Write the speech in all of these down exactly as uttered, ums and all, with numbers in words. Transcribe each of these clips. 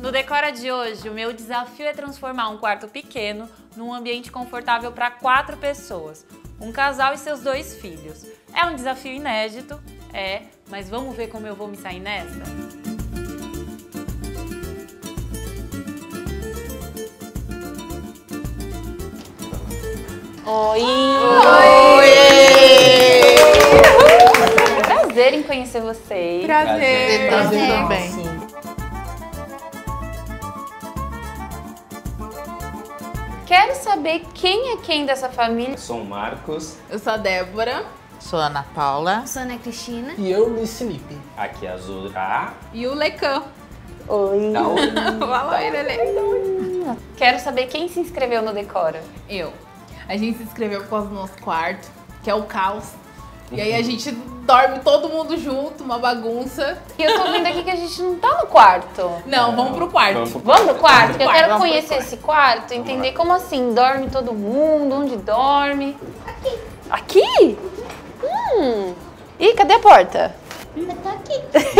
No Decora de hoje, o meu desafio é transformar um quarto pequeno num ambiente confortável para quatro pessoas, um casal e seus dois filhos. É um desafio inédito, é, mas vamos ver como eu vou me sair nessa? Oi! Oi! Prazer em conhecer vocês. Prazer! Prazer também. Quero saber quem é quem dessa família. Eu sou o Marcos. Eu sou a Débora. Sou a Ana Paula. Sou a Ana Cristina. E eu, Luiz Felipe. Aqui é a Zura. E o Lecan. Oi! Dá oi. Fala aí, Lele. Quero saber quem se inscreveu no Decora. Eu. A gente se inscreveu por causa do nosso quarto, que é o caos. E aí a gente dorme todo mundo junto, uma bagunça. E eu tô vendo aqui que a gente não tá no quarto. Não, vamos pro quarto. Vamos pro Vamos pro quarto? Vamos Que eu pro quero quarto, vamos conhecer pro esse quarto, entender como assim, dorme todo mundo, onde dorme. Aqui. Aqui? Hum. Ih, cadê a porta? Eu tô aqui.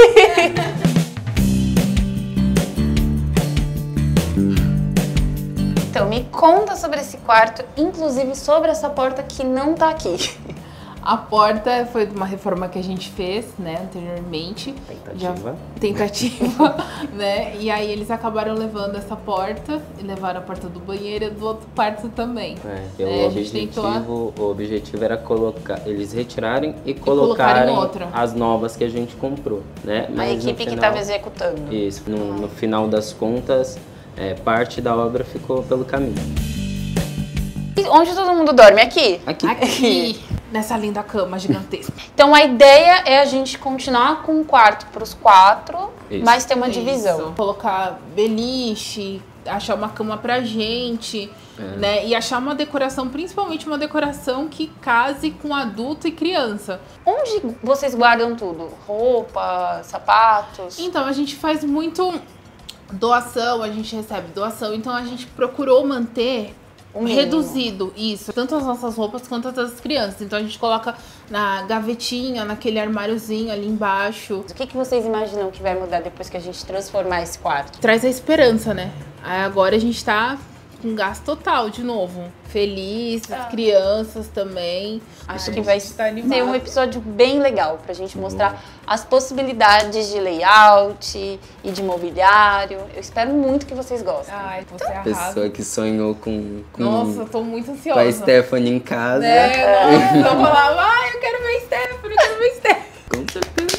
Então, me conta sobre esse quarto, inclusive sobre essa porta que não tá aqui. A porta foi de uma reforma que a gente fez, né, anteriormente. Tentativa. Já, tentativa, né? E aí eles acabaram levando essa porta e levaram a porta do banheiro e do outro quarto também. É, É, o, a gente objetivo, tentou o objetivo era colocar, eles retirarem e colocarem colocarem outra. as novas que a gente comprou, né? A Mas no equipe que final- tava executando. Isso, no, no final das contas, é, parte da obra ficou pelo caminho. E onde todo mundo dorme? Aqui? Aqui. aqui, nessa linda cama gigantesca. Então a ideia é a gente continuar com um quarto pros quatro, Isso. mas ter uma divisão. Isso. Colocar beliche, achar uma cama pra gente, É. né? E achar uma decoração, principalmente uma decoração que case com adulto e criança. Onde vocês guardam tudo? Roupa, sapatos? Então a gente faz muito doação, a gente recebe doação, então a gente procurou manter O mínimo. reduzido isso, tanto as nossas roupas quanto as das crianças. Então a gente coloca na gavetinha, naquele armáriozinho ali embaixo. O que, que vocês imaginam que vai mudar depois que a gente transformar esse quarto? Traz a esperança, né? Aí agora a gente tá com gasto total de novo. Feliz, as crianças também. Acho A que gente vai tá animado. ser um episódio bem legal pra gente mostrar as possibilidades de layout e de mobiliário. Eu espero muito que vocês gostem. Ai, você Pessoa arrasa. que sonhou com, com, Nossa, eu tô muito com ansiosa. a Stephanie em casa. É, nossa, eu falava, ai, eu quero ver Stephanie, eu quero ver Stephanie. Com certeza.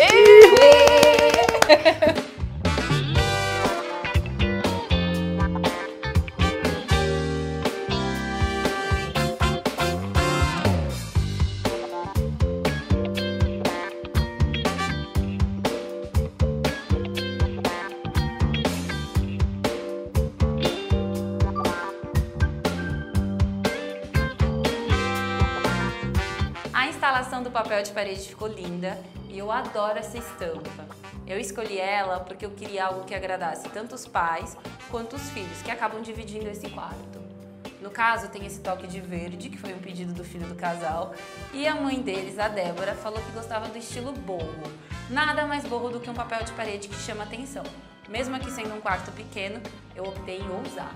A instalação do papel de parede ficou linda e eu adoro essa estampa. Eu escolhi ela porque eu queria algo que agradasse tanto os pais quanto os filhos, que acabam dividindo esse quarto. No caso, tem esse toque de verde, que foi um pedido do filho do casal, e a mãe deles, a Débora, falou que gostava do estilo boho. Nada mais boho do que um papel de parede que chama atenção. Mesmo aqui sendo um quarto pequeno, eu optei em ousar.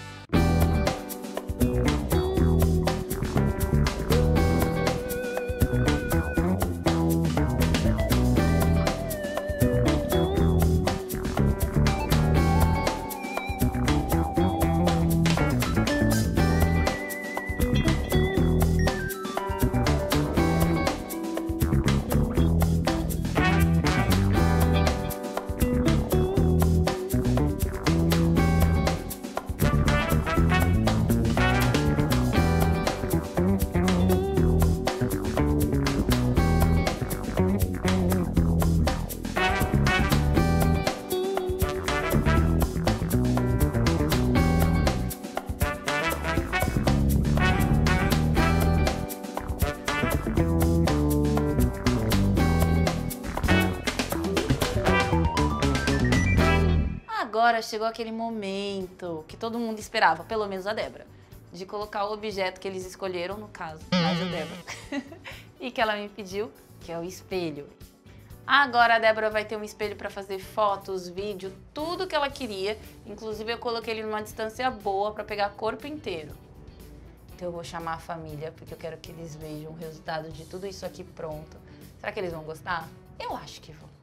Agora chegou aquele momento que todo mundo esperava, pelo menos a Débora, de colocar o objeto que eles escolheram, no caso, mais a Débora, e que ela me pediu, que é o espelho. Agora a Débora vai ter um espelho para fazer fotos, vídeo, tudo que ela queria. Inclusive eu coloquei ele numa distância boa para pegar corpo inteiro. Então eu vou chamar a família, porque eu quero que eles vejam o resultado de tudo isso aqui pronto. Será que eles vão gostar? Eu acho que vão.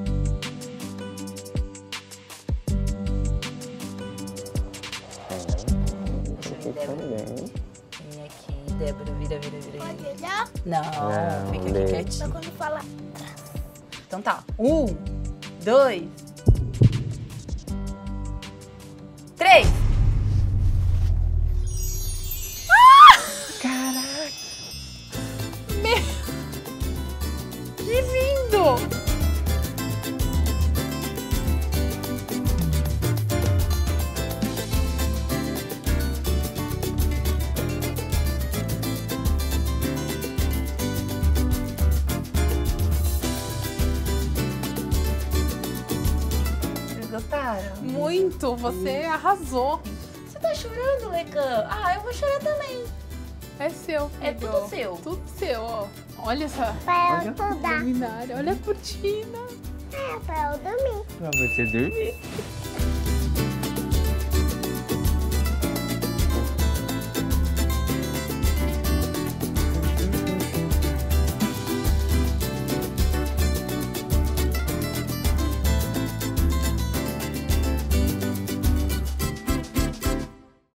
Vem aqui, Débora, vira, vira, vira. Pode olhar? Não, Não, fica aqui deixa. quietinho. Só quando falar. Então tá, um, dois, três. Que lindo! Vocês gostaram? Muito! Você arrasou. Você tá chorando, Lecan? Ah, eu vou chorar também. É seu, filho. É tudo seu. Tudo seu, ó. Olha essa Pra eu estudar. luminária, olha a cortina. É, pra eu dormir. Pra você dormir.